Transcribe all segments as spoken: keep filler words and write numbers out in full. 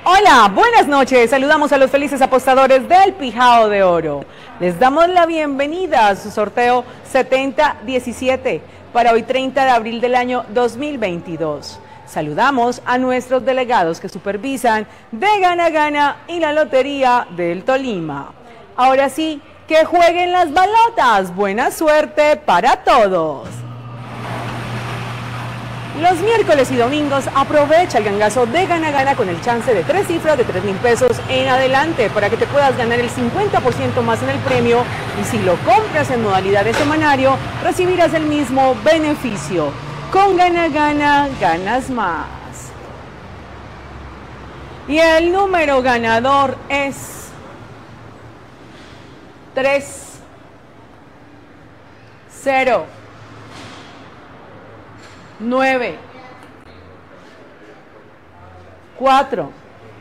Hola, buenas noches. Saludamos a los felices apostadores del Pijao de Oro. Les damos la bienvenida a su sorteo setenta diecisiete para hoy treinta de abril del año dos mil veintidós. Saludamos a nuestros delegados que supervisan de Gana Gana y la Lotería del Tolima. Ahora sí, que jueguen las balotas. Buena suerte para todos. Los miércoles y domingos aprovecha el gangazo de Gana Gana con el chance de tres cifras de tres mil pesos en adelante para que te puedas ganar el cincuenta por ciento más en el premio, y si lo compras en modalidad de semanario recibirás el mismo beneficio. Con Gana Gana ganas más. Y el número ganador es tres cero nueve cuatro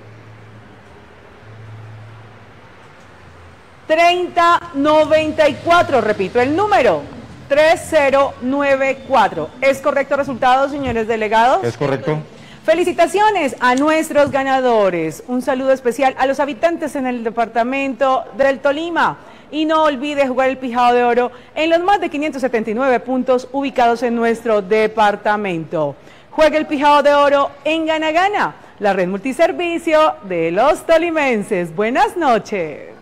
treinta noventa y cuatro. Repito el número, tres cero nueve cuatro. ¿Es correcto el resultado, señores delegados? Es correcto. Felicitaciones a nuestros ganadores. Un saludo especial a los habitantes en el departamento del Tolima. Y no olvide jugar el Pijao de Oro en los más de quinientos setenta y nueve puntos ubicados en nuestro departamento. Juegue el Pijao de Oro en Gana Gana, la red multiservicio de los tolimenses. Buenas noches.